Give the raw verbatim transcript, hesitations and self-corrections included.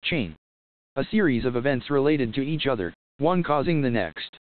chain. A series of events related to each other, one causing the next.